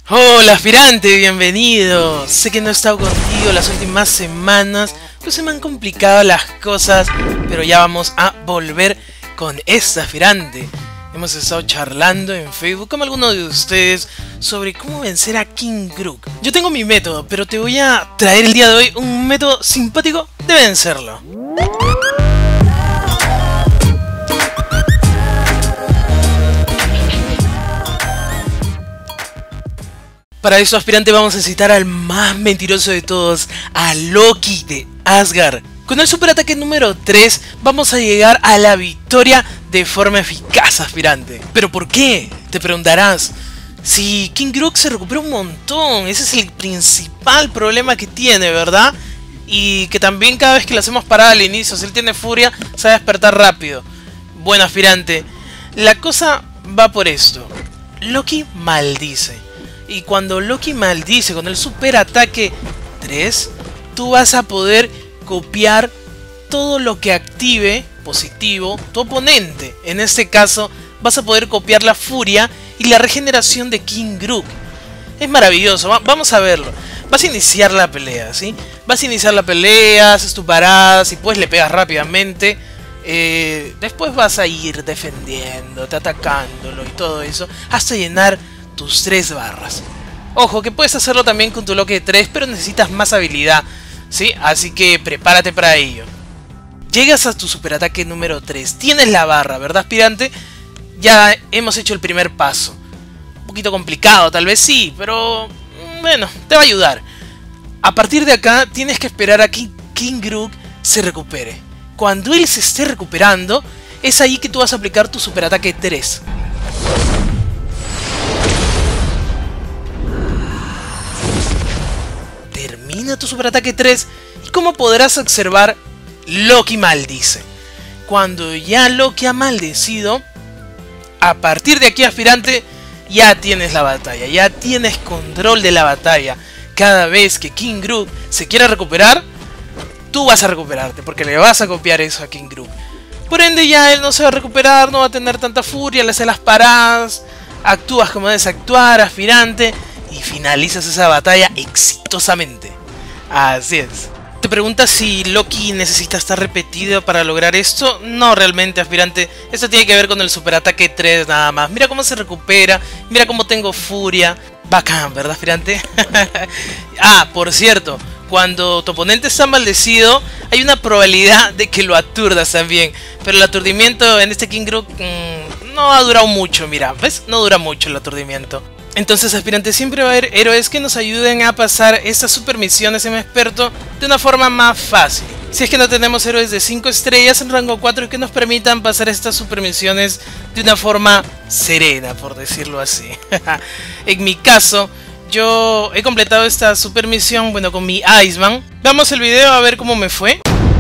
Hola aspirante, bienvenido. Sé que no he estado contigo las últimas semanas, pues se me han complicado las cosas, pero ya vamos a volver con esta aspirante. Hemos estado charlando en Facebook con algunos de ustedes sobre cómo vencer a King Grook. Yo tengo mi método, pero te voy a traer el día de hoy un método simpático de vencerlo. Para eso, aspirante, vamos a necesitar al más mentiroso de todos, a Loki de Asgard. Con el superataque número 3 vamos a llegar a la victoria de forma eficaz, aspirante. ¿Pero por qué? Te preguntarás. Si King Grook se recupera un montón, ese es el principal problema que tiene, ¿verdad? Y que también cada vez que le hacemos parada al inicio, si él tiene furia, se va a despertar rápido. Bueno, aspirante, la cosa va por esto. Loki maldice. Y cuando Loki maldice con el superataque 3, tú vas a poder copiar todo lo que active positivo tu oponente. En este caso, vas a poder copiar la furia y la regeneración de King Grook. Es maravilloso, vamos a verlo. Vas a iniciar la pelea, ¿sí? Vas a iniciar la pelea, haces tu parada, si puedes le pegas rápidamente. Después vas a ir defendiéndote, atacándolo y todo eso, hasta llenar tus 3 barras. Ojo, que puedes hacerlo también con tu Loki de 3, pero necesitas más habilidad, ¿sí? Así que prepárate para ello. Llegas a tu superataque número 3. Tienes la barra, ¿verdad, aspirante? Ya hemos hecho el primer paso. Un poquito complicado, tal vez sí, pero bueno, te va a ayudar. A partir de acá, tienes que esperar a que King Grook se recupere. Cuando él se esté recuperando, es ahí que tú vas a aplicar tu superataque 3. Termina tu superataque 3 y como podrás observar, Loki maldice. Cuando ya Loki ha maldecido, a partir de aquí, aspirante, ya tienes la batalla, ya tienes control de la batalla. Cada vez que King Grook se quiera recuperar, tú vas a recuperarte, porque le vas a copiar eso a King Grook. Por ende ya él no se va a recuperar, no va a tener tanta furia, le haces las paradas, actúas como debes actuar, aspirante, y finalizas esa batalla exitosamente. Así es. ¿Te preguntas si Loki necesita estar repetido para lograr esto? No, realmente, aspirante. Esto tiene que ver con el superataque 3 nada más. Mira cómo se recupera, mira cómo tengo furia. Bacán, ¿verdad, aspirante? Ah, por cierto, cuando tu oponente está maldecido, hay una probabilidad de que lo aturdas también. Pero el aturdimiento en este King Grook no ha durado mucho, mira. ¿Ves? No dura mucho el aturdimiento. Entonces, aspirante, siempre va a haber héroes que nos ayuden a pasar estas super misiones en experto de una forma más fácil. Si es que no tenemos héroes de 5 estrellas en rango 4 que nos permitan pasar estas super misiones de una forma serena, por decirlo así. En mi caso, yo he completado esta super misión, bueno, con mi Iceman. Vamos al video a ver cómo me fue.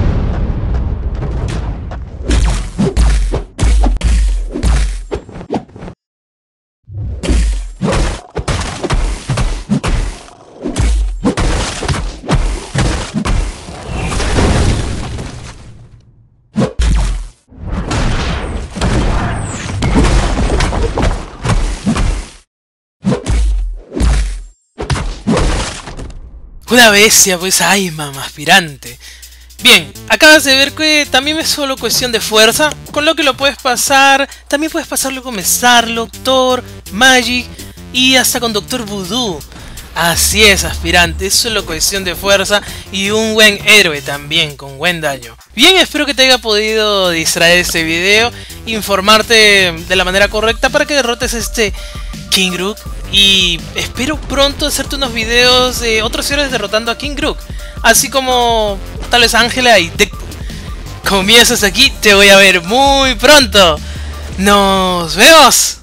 Una bestia, pues, ay, mamá, aspirante. Bien, acabas de ver que también es solo cuestión de fuerza, con lo que lo puedes pasar. También puedes pasarlo con Starlock, Thor, Magic y hasta con Doctor Voodoo. Así es, aspirante, es solo cuestión de fuerza y un buen héroe también, con buen daño. Bien, espero que te haya podido distraer este video, informarte de la manera correcta para que derrotes a este King Grook. Y espero pronto hacerte unos videos de otros héroes derrotando a King Grook, así como tal vez Ángela y Deadpool. Comienzas aquí, te voy a ver muy pronto. ¡Nos vemos!